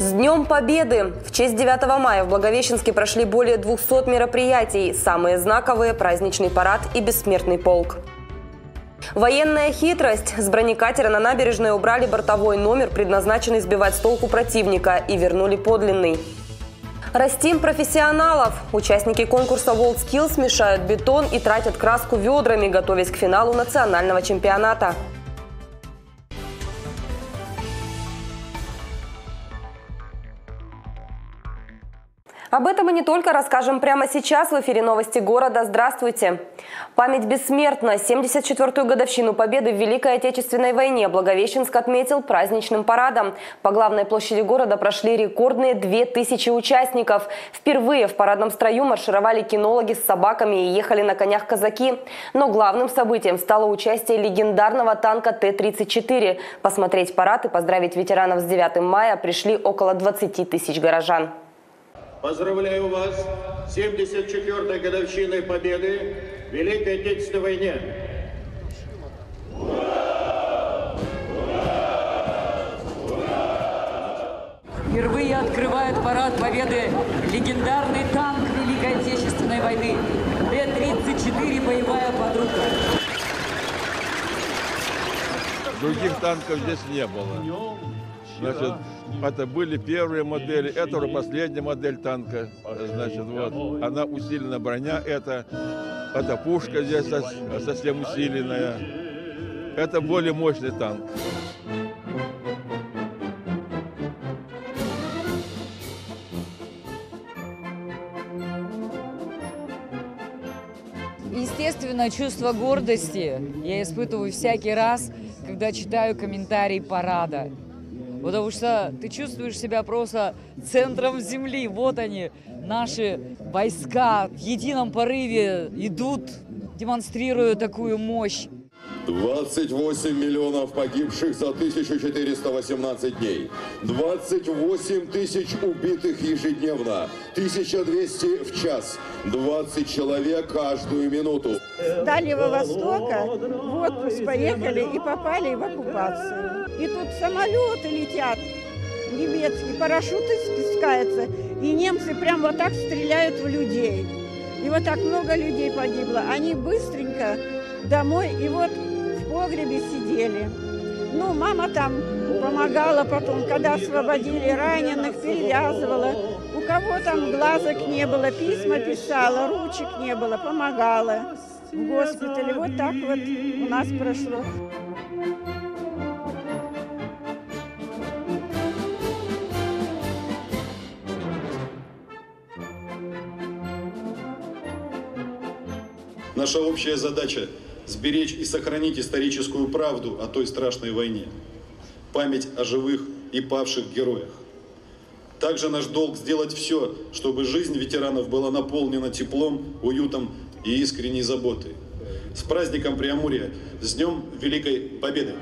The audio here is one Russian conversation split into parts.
С Днем Победы! В честь 9 мая в Благовещенске прошли более 200 мероприятий. Самые знаковые – праздничный парад и бессмертный полк. Военная хитрость. С бронекатера на набережной убрали бортовой номер, предназначенный сбивать с толку противника, и вернули подлинный. Растим профессионалов. Участники конкурса WorldSkills мешают бетон и тратят краску ведрами, готовясь к финалу национального чемпионата. Об этом и не только расскажем прямо сейчас в эфире «Новости города». Здравствуйте! Память бессмертна. 74-ю годовщину Победы в Великой Отечественной войне Благовещенск отметил праздничным парадом. По главной площади города прошли рекордные 2000 участников. Впервые в парадном строю маршировали кинологи с собаками и ехали на конях казаки. Но главным событием стало участие легендарного танка Т-34. Посмотреть парад и поздравить ветеранов с 9 мая пришли около 20 тысяч горожан. Поздравляю вас с 74-й годовщиной Победы в Великой Отечественной войне. Впервые открывает парад Победы легендарный танк Великой Отечественной войны Т-34 «Боевая подруга». Других танков здесь не было. Значит, это были первые модели, это уже последняя модель танка. Значит, вот, она усиленная броня, это пушка здесь совсем усиленная. Это более мощный танк. Естественно, чувство гордости я испытываю всякий раз, когда читаю комментарии парада. Потому что ты чувствуешь себя просто центром земли. Вот они, наши войска в едином порыве идут, демонстрируя такую мощь. 28 миллионов погибших за 1418 дней. 28 тысяч убитых ежедневно. 1200 в час. 20 человек каждую минуту. С Дальнего Востока в отпуск поехали и попали в оккупацию. И тут самолеты летят немецкие, парашюты спускаются. И немцы прям вот так стреляют в людей. И вот так много людей погибло. Они быстренько домой и вот в погребе сидели. Ну, мама там помогала потом, когда освободили раненых, перевязывала. У кого там глазок не было, письма писала, ручек не было, помогала в госпитале. Вот так вот у нас прошло. Наша общая задача – сберечь и сохранить историческую правду о той страшной войне, память о живых и павших героях. Также наш долг сделать все, чтобы жизнь ветеранов была наполнена теплом, уютом и искренней заботой. С праздником Преамурья! С Днем Великой Победы!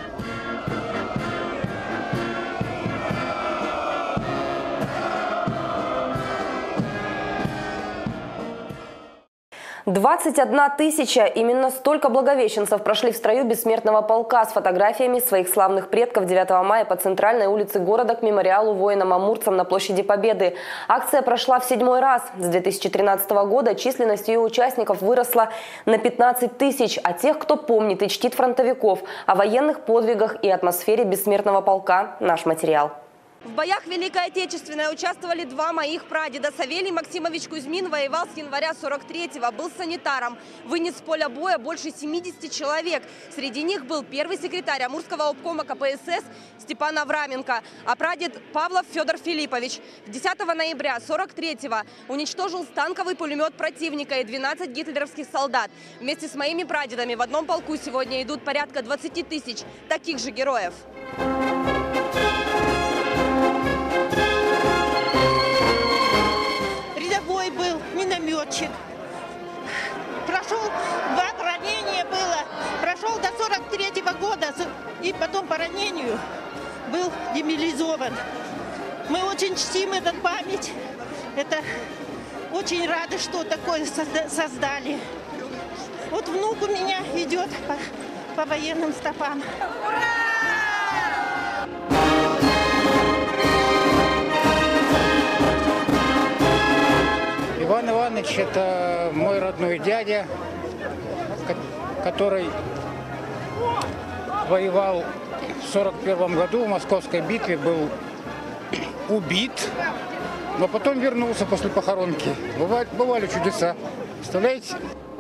21 тысяча. Именно столько благовещенцев прошли в строю бессмертного полка с фотографиями своих славных предков 9 мая по центральной улице города к мемориалу воинам-амурцам на площади Победы. Акция прошла в 7-й раз. С 2013 года численность ее участников выросла на 15 тысяч. А тех, кто помнит и чтит фронтовиков, о военных подвигах и атмосфере бессмертного полка – наш материал. В боях Великой Отечественной участвовали два моих прадеда. Савелий Максимович Кузьмин воевал с января 43-го, был санитаром. Вынес с поля боя больше 70 человек. Среди них был первый секретарь Амурского обкома КПСС Степан Авраменко, а прадед Павлов Федор Филиппович. 10 ноября 43-го уничтожил танковый пулемет противника и 12 гитлеровских солдат. Вместе с моими прадедами в одном полку сегодня идут порядка 20 тысяч таких же героев. Был минометчик. Прошел, 2 ранения было. Прошел до 43-го года и потом по ранению был демобилизован. Мы очень чтим эту память. Это очень рады, что такое создали. Вот внук у меня идет по военным стопам. Ура! Иванович – это мой родной дядя, который воевал в 1941 году в Московской битве, был убит, но потом вернулся после похоронки. Бывали чудеса. Представляете?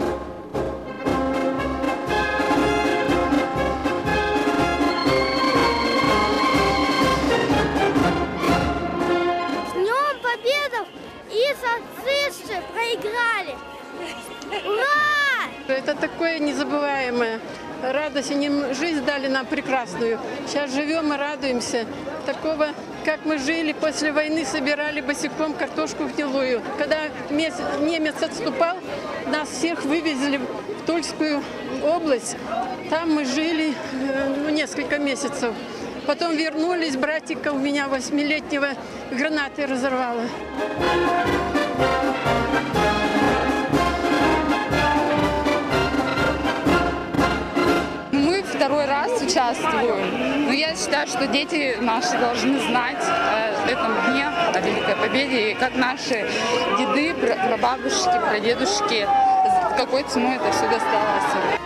Проиграли! Ура! Это такое незабываемое. Радость, они жизнь дали нам прекрасную. Сейчас живем и радуемся. Такого, как мы жили после войны, собирали босиком картошку гнилую. Когда немец отступал, нас всех вывезли в Тульскую область. Там мы жили несколько месяцев. Потом вернулись, братика у меня 8-летнего гранатой разорвало. Второй раз участвуем. Но я считаю, что дети наши должны знать о этом дне, о Великой Победе, и как наши деды, прабабушки, прадедушки, какой ценой это все досталось.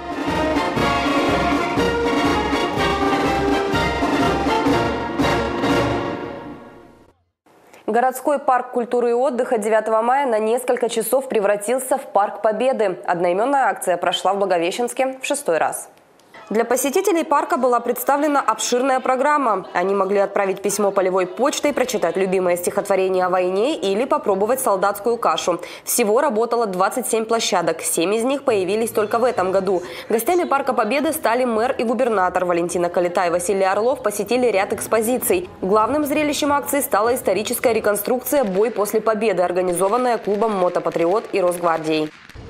Городской парк культуры и отдыха 9 мая на несколько часов превратился в Парк Победы. Одноименная акция прошла в Благовещенске в 6-й раз. Для посетителей парка была представлена обширная программа. Они могли отправить письмо полевой почтой, прочитать любимое стихотворение о войне или попробовать солдатскую кашу. Всего работало 27 площадок. 7 из них появились только в этом году. Гостями Парка Победы стали мэр и губернатор. Валентина Калита и Василий Орлов посетили ряд экспозиций. Главным зрелищем акции стала историческая реконструкция «Бой после победы», организованная клубом «Мотопатриот» и Росгвардией.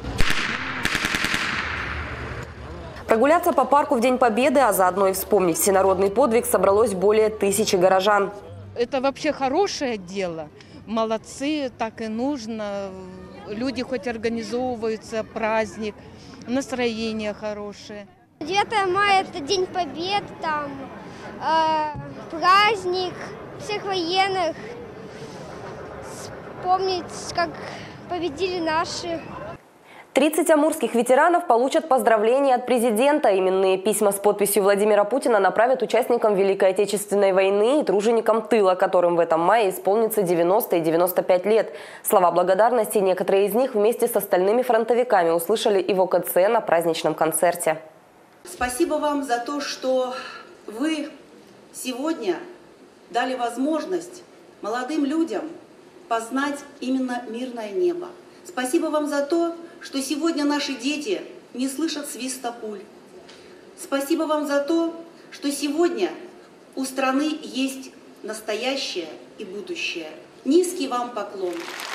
Прогуляться по парку в День Победы, а заодно и вспомнить всенародный подвиг собралось более 1000 горожан. Это вообще хорошее дело. Молодцы, так и нужно. Люди хоть организовываются, праздник, настроение хорошее. 9 мая – это День Победы, там праздник всех военных. Вспомнить, как победили наши. 30 амурских ветеранов получат поздравления от президента. Именные письма с подписью Владимира Путина направят участникам Великой Отечественной войны и труженикам тыла, которым в этом мае исполнится 90 и 95 лет. Слова благодарности некоторые из них вместе с остальными фронтовиками услышали и в ОКЦ на праздничном концерте. Спасибо вам за то, что вы сегодня дали возможность молодым людям познать именно мирное небо. Спасибо вам за то, что сегодня наши дети не слышат свиста пуль. Спасибо вам за то, что сегодня у страны есть настоящее и будущее. Низкий вам поклон.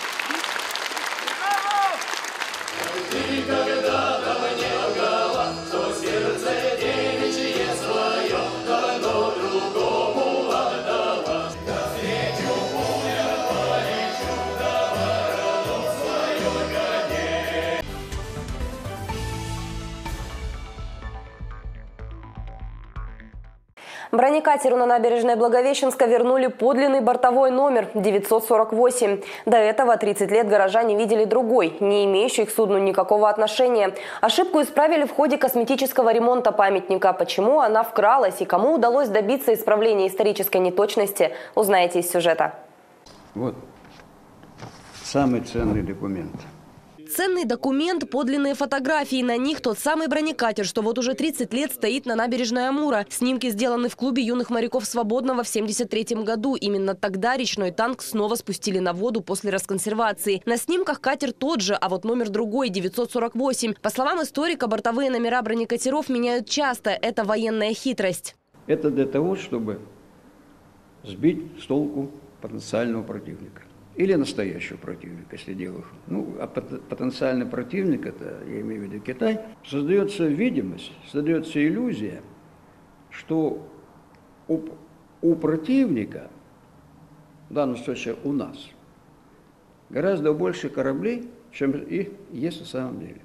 Бронекатеру на набережной Благовещенска вернули подлинный бортовой номер 948. До этого 30 лет горожане видели другой, не имеющий к судну никакого отношения. Ошибку исправили в ходе косметического ремонта памятника. Почему она вкралась и кому удалось добиться исправления исторической неточности, узнаете из сюжета. Вот самый ценный документ. Ценный документ – подлинные фотографии. На них тот самый бронекатер, что вот уже 30 лет стоит на набережной Амура. Снимки сделаны в клубе юных моряков Свободного в 1973 году. Именно тогда речной танк снова спустили на воду после расконсервации. На снимках катер тот же, а вот номер другой – 948. По словам историка, бортовые номера бронекатеров меняют часто. Это военная хитрость. Это для того, чтобы сбить с толку потенциального противника. Или настоящего противника, если дело. Ну, а потенциальный противник, это, я имею в виду Китай, создается видимость, создается иллюзия, что у противника, в данном случае у нас, гораздо больше кораблей, чем их есть на самом деле.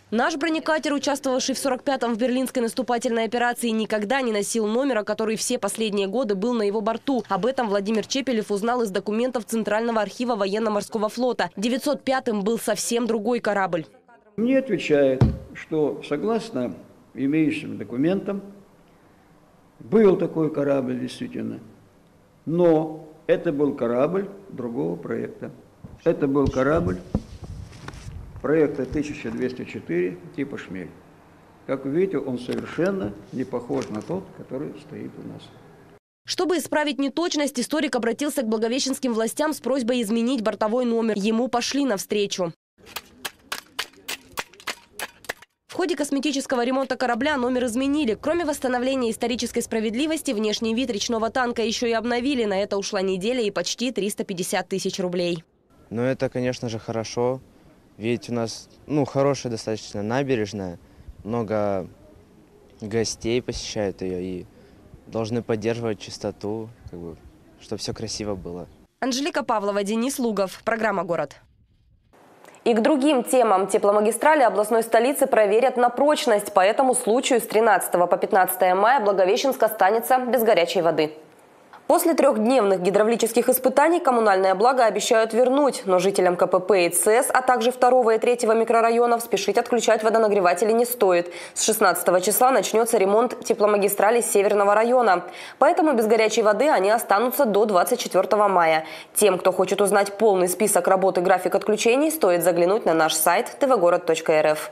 Наш бронекатер, участвовавший в 45-м в берлинской наступательной операции, никогда не носил номера, который все последние годы был на его борту. Об этом Владимир Чепелев узнал из документов Центрального архива военно-морского флота. 905-м был совсем другой корабль. Мне отвечает, что согласно имеющим документам, был такой корабль действительно, но это был корабль другого проекта. Это был корабль проекта 1204 типа «Шмель». Как вы видите, он совершенно не похож на тот, который стоит у нас. Чтобы исправить неточность, историк обратился к благовещенским властям с просьбой изменить бортовой номер. Ему пошли навстречу. В ходе косметического ремонта корабля номер изменили. Кроме восстановления исторической справедливости, внешний вид речного танка еще и обновили. На это ушла неделя и почти 350 тысяч рублей. Ну, это, конечно же, хорошо. Ведь у нас, хорошая достаточно набережная. Много гостей посещают ее и должны поддерживать чистоту, чтобы все красиво было. Анжелика Павлова, Денис Лугов. Программа «Город». И к другим темам. Тепломагистрали областной столицы проверят на прочность. По этому случаю с 13 по 15 мая Благовещенск останется без горячей воды. После трехдневных гидравлических испытаний коммунальное благо обещают вернуть. Но жителям КПП и ЦС, а также 2 и 3 микрорайонов спешить отключать водонагреватели не стоит. С 16 числа начнется ремонт тепломагистралей Северного района. Поэтому без горячей воды они останутся до 24 мая. Тем, кто хочет узнать полный список работ и график отключений, стоит заглянуть на наш сайт tvgorod.rf.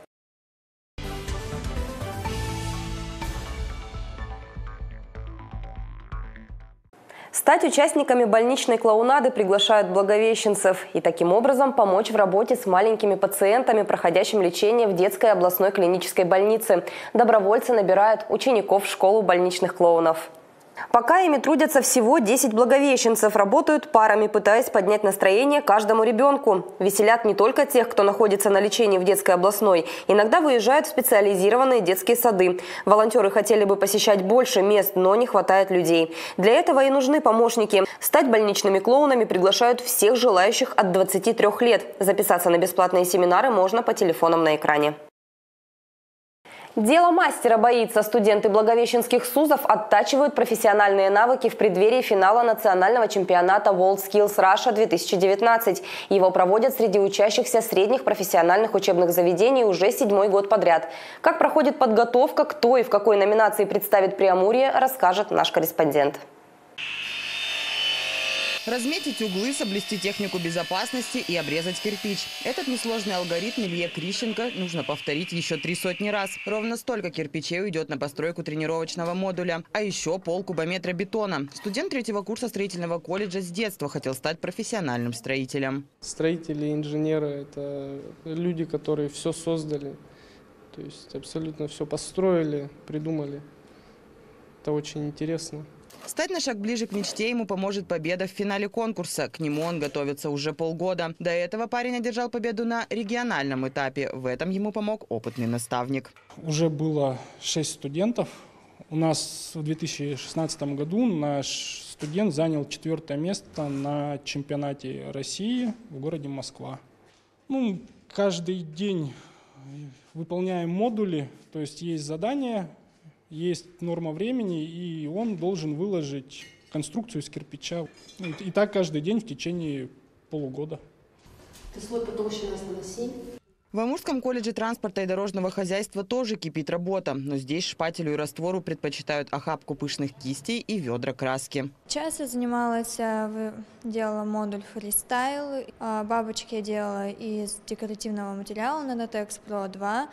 Стать участниками больничной клоунады приглашают благовещенцев и таким образом помочь в работе с маленькими пациентами, проходящими лечение в детской областной клинической больнице. Добровольцы набирают учеников в школу больничных клоунов. Пока ими трудятся всего 10 благовещенцев, работают парами, пытаясь поднять настроение каждому ребенку. Веселят не только тех, кто находится на лечении в детской областной. Иногда выезжают в специализированные детские сады. Волонтеры хотели бы посещать больше мест, но не хватает людей. Для этого и нужны помощники. Стать больничными клоунами приглашают всех желающих от 23 лет. Записаться на бесплатные семинары можно по телефонам на экране. Дело мастера боится. Студенты благовещенских СУЗов оттачивают профессиональные навыки в преддверии финала национального чемпионата WorldSkills Russia 2019. Его проводят среди учащихся средних профессиональных учебных заведений уже 7-й год подряд. Как проходит подготовка, кто и в какой номинации представит Преамурье, расскажет наш корреспондент. Разметить углы, соблюсти технику безопасности и обрезать кирпич. Этот несложный алгоритм Илье Крищенко нужно повторить еще 300 раз. Ровно столько кирпичей уйдет на постройку тренировочного модуля. А еще полкубометра бетона. Студент 3-го курса строительного колледжа с детства хотел стать профессиональным строителем. Строители, инженеры – это люди, которые все создали. То есть абсолютно все построили, придумали. Это очень интересно. Стать на шаг ближе к мечте ему поможет победа в финале конкурса. К нему он готовится уже полгода. До этого парень одержал победу на региональном этапе. В этом ему помог опытный наставник. Уже было 6 студентов. У нас в 2016 году наш студент занял 4-е место на чемпионате России в городе Москва. Каждый день выполняем модули, то есть есть задания. Есть норма времени, и он должен выложить конструкцию из кирпича. И так каждый день в течение полугода. Ты слой потолще нас наноси. В Амурском колледже транспорта и дорожного хозяйства тоже кипит работа. Но здесь шпателю и раствору предпочитают охапку пышных кистей и ведра краски. Сейчас я занималась, делала модуль фристайл. Бабочки я делала из декоративного материала Nanotex Pro 2.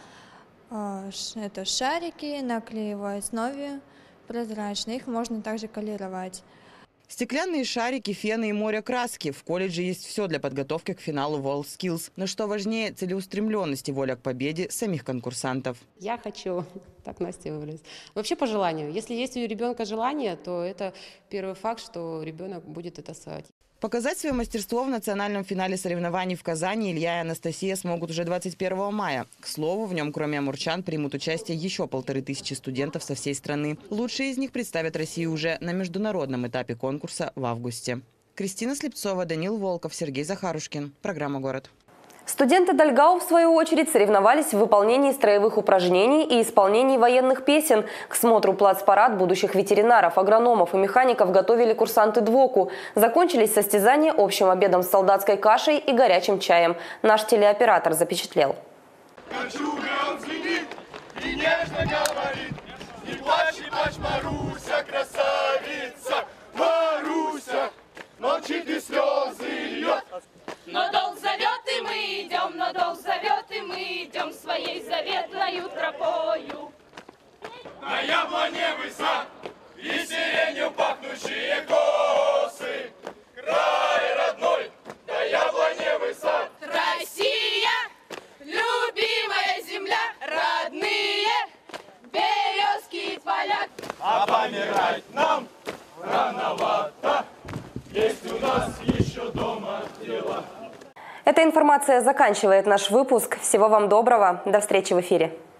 Это шарики на клеевой основе, прозрачные, их можно также колировать. Стеклянные шарики, фены и море краски. В колледже есть все для подготовки к финалу WorldSkills. Но что важнее, целеустремленность и воля к победе самих конкурсантов. Я хочу, так Настя выразилась, вообще по желанию. Если есть у ребенка желание, то это первый факт, что ребенок будет это осваивать. Показать свое мастерство в национальном финале соревнований в Казани Илья и Анастасия смогут уже 21 мая. К слову, в нем кроме амурчан примут участие еще 1500 студентов со всей страны. Лучшие из них представят Россию уже на международном этапе конкурса в августе. Кристина Слепцова, Данил Волков, Сергей Захарушкин. Программа «Город». Студенты Дальгау, в свою очередь, соревновались в выполнении строевых упражнений и исполнении военных песен. К смотру плацпарад будущих ветеринаров, агрономов и механиков готовили курсанты ДВОКу. Закончились состязания общим обедом с солдатской кашей и горячим чаем. Наш телеоператор запечатлел. И нежно говорит: не плачь, не плачь, Маруся, красавица, Маруся, молчит и слезы льет. Но долг зовет, и мы идем, но долг зовет, и мы идем своей заветною тропою. На яблоне высот и сиренью пахнущие косы, край родной, на яблоне высот. Россия, любимая земля, родные березки и поля. А помирать нам рановато, есть у нас еще дома дела. Эта информация заканчивает наш выпуск. Всего вам доброго. До встречи в эфире.